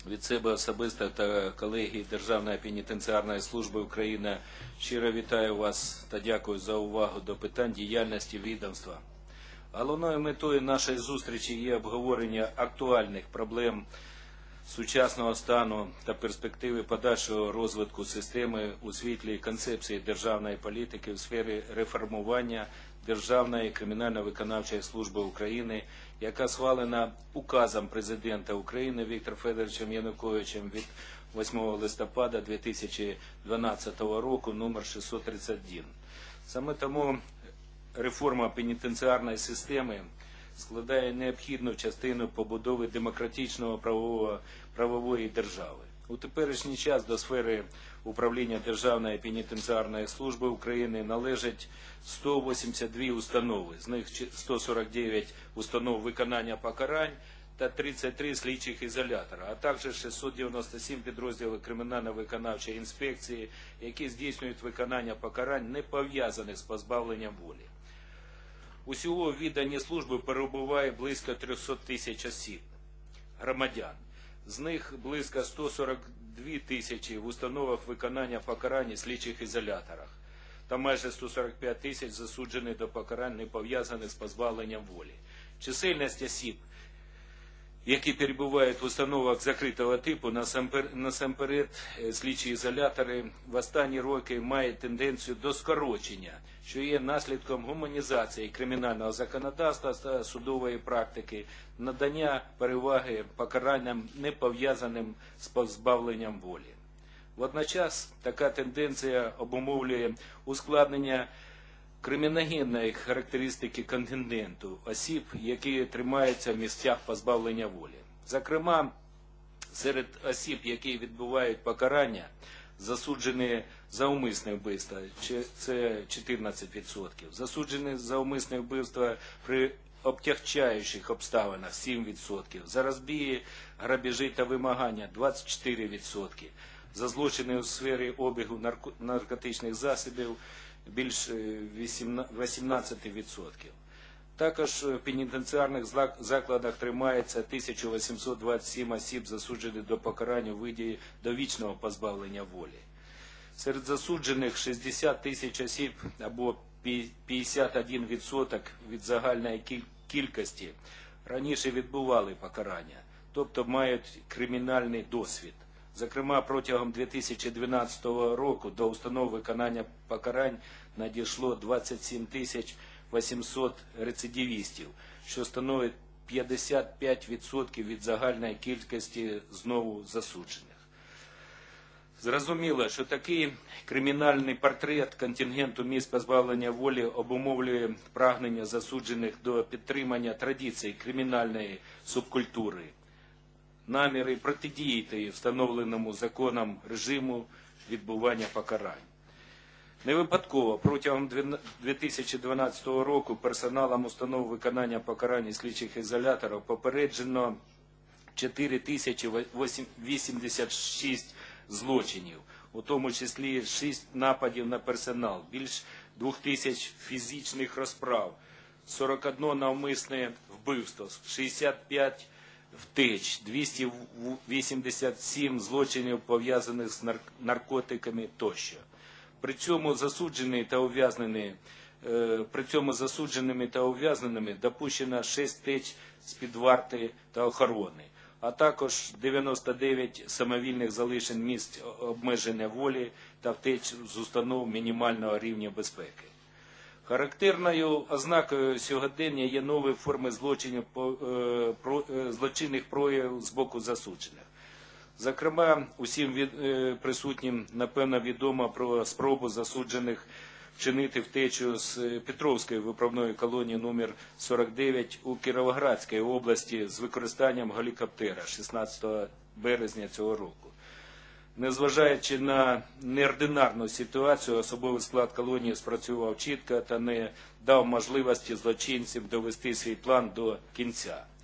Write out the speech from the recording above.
Від себе особисто та колеги Державної пенітенціарної служби України щиро вітаю вас та дякую за увагу до питань діяльності відомства. Головною метою нашої зустрічі є обговорення актуальних проблем сучасного стану та перспективи подальшого розвитку системи у світлі концепції державної політики в сфері реформування Державної кримінально-виконавчої служби України, яка схвалена указом Президента України Віктора Федоровича Януковичем від 8 листопада 2012 року номер 631. Саме тому реформа пенітенціарної системи складає необхідну частину побудови демократичного правової держави. У теперішній час до сфери управління Державної пенітенціарної служби України належать 182 установи, з них 149 установ виконання покарань та 33 слідчих ізолятора, а також 697 підрозділів кримінально-виконавчої інспекції, які здійснюють виконання покарань, не пов'язаних з позбавленням волі. Усього в відданні служби перебуває близько 300 тисяч осіб, громадян. З них близько 142 тисячі в установах виконання покарань і слідчих ізоляторах та майже 145 тисяч засуджених до покарань, не пов'язаних з позбавленням волі. Чисельність осіб, які перебувають в установах закритого типу, насамперед слідчі ізолятори, в останні роки має тенденцію до скорочення, що є наслідком гуманізації кримінального законодавства та судової практики, надання переваги покаранням, не пов'язаним з позбавленням волі. Водночас така тенденція обумовлює ускладнення криміногенної характеристики контингенту осіб, які тримаються в місцях позбавлення волі. Зокрема, серед осіб, які відбувають покарання, засуджені за умисне вбивство, це 14%, засуджені за умисне вбивство при обтягчаючих обставинах 7%, за розбії, грабежі та вимагання 24%, за злочини у сфері обігу наркотичних засобів більш 18%. Також в пенітенціарних закладах тримається 1827 осіб, засуджених до покарання у виді довічного позбавлення волі. Серед засуджених 60 тисяч осіб або 51% від загальної кількості раніше відбували покарання, тобто мають кримінальний досвід. Зокрема, протягом 2012 року до установ виконання покарань надійшло 27 800 рецидивістів, що становить 55% від загальної кількості знову засуджених. Зрозуміло, що такий кримінальний портрет контингенту місць позбавлення волі обумовлює прагнення засуджених до підтримання традицій кримінальної субкультури, наміри протидіяти встановленому законом режиму відбування покарань. Не випадково протягом 2012 року персоналом установ виконання покарань і слідчих ізоляторів попереджено 4086 злочинів, у тому числі 6 нападів на персонал, більш 2000 фізичних розправ, 41 навмисне вбивство, 65 втеч, 287 злочинів пов'язаних з наркотиками тощо. При цьому засудженими та ув'язненими допущено 6 втеч з-під варти та охорони, а також 99 самовільних залишень місць обмеження волі та втеч з установ мінімального рівня безпеки. Характерною ознакою сьогодення є нові форми злочинних проявів з боку засуджених. Зокрема, усім присутнім, напевно, відомо про спробу засуджених вчинити втечу з Петровської виправної колонії номер 49 у Кіровоградській області з використанням гелікоптера 16 березня цього року. Незважаючи на неординарну ситуацію, особовий склад колонії спрацював чітко та не дав можливості злочинцям довести свій план до кінця.